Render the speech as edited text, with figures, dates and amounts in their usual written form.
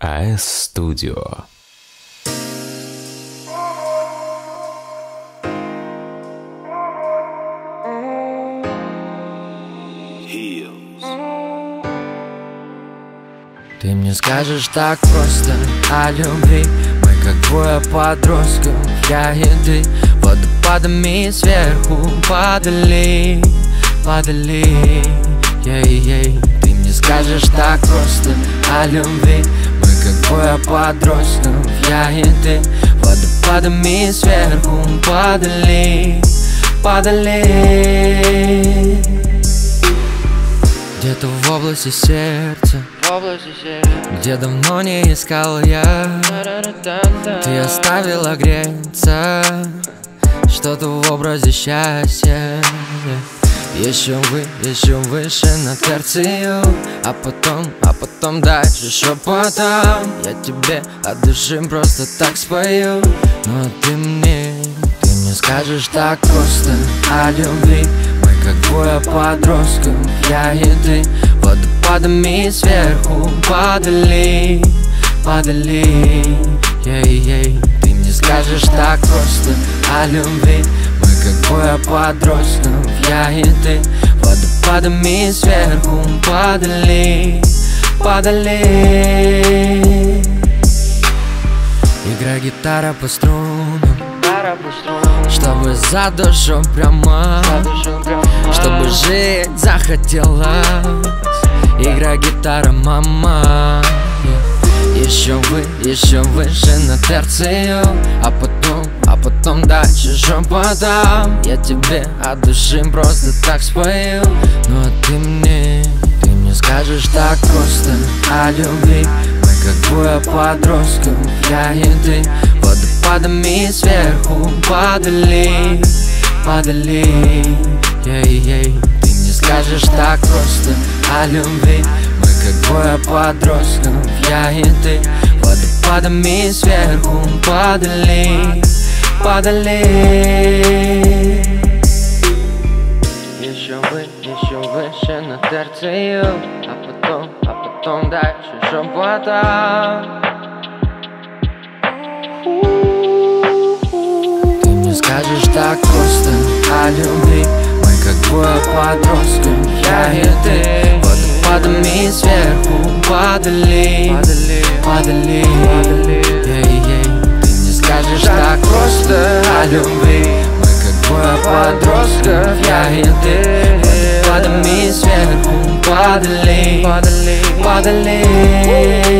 AS Studio. Ты мне скажешь так просто о любви. Мы как двое подростков, я и ты, водопадами сверху падали. Ей-ей. Ты мне скажешь так просто о любви. Мы как двое подростков, я и ты, водопадами сверху падали. Где-то в области сердца, где давно не искал я, ты оставила греться что-то в образе счастья. Еще выше на терцию, а потом дальше шепотом. Я тебе от души просто так спою. Но ты мне скажешь так просто о любви. Мы как двое подростков, я и ты, водопадами сверху падали. Ей-ей. Ты мне скажешь так просто о любви. Мы как двое подростков, я и ты, водопадами сверху падали. Играй гитара по струнам, чтобы за душу прямо, чтобы жить захотелось. Играй гитара, мама. Еще выше на терцию, а потом дальше шепотом. Я тебе от души просто так спою. Но ты мне скажешь так просто о любви. Мы как двое подростков, я и ты, водопадами сверху падали. Ей-ей. Ты мне скажешь так просто о любви. Мы как двое подростков, я и ты, водопадами сверху падали. Еще выше на терцию, а потом дальше шепотом. Ты мне скажешь так просто о любви. Мы как двое подростков, я и ты, водопадами сверху падали. Ей-ей. Ты мне скажешь так просто о любви. Мы как двое подростков, я и ты, водопадами сверху падали.